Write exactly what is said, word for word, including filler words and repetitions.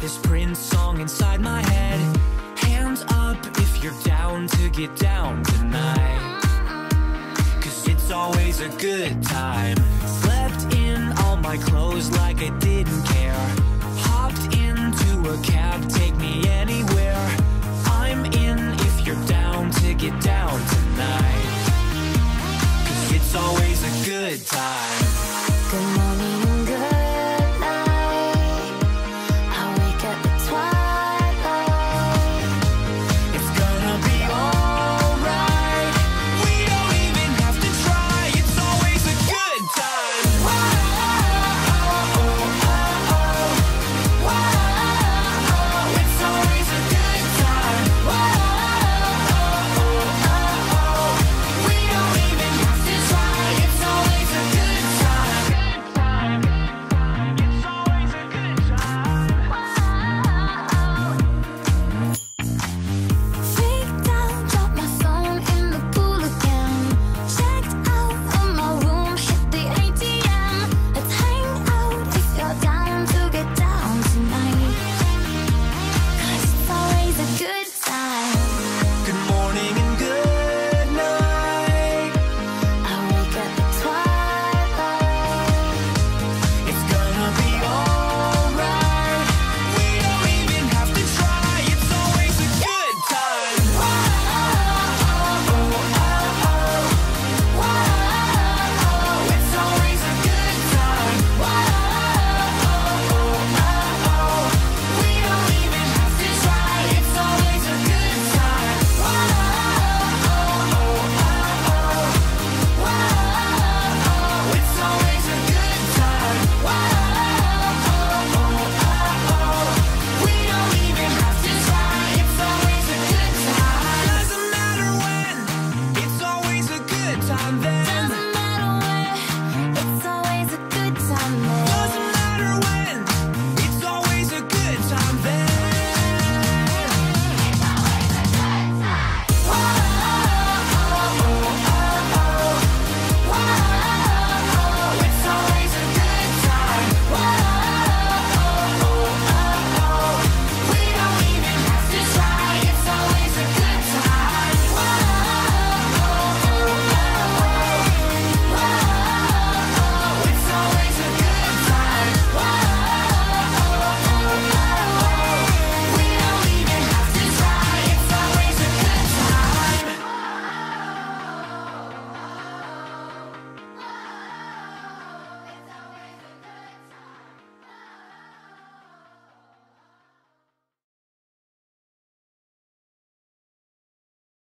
this Prince song inside my head. Hands up if you're down to get down tonight, 'cause it's always a good time. Slept in all my clothes like I didn't care. Hopped into a cab, take me anywhere. I'm in if you're down to get down tonight, 'cause it's always a good time.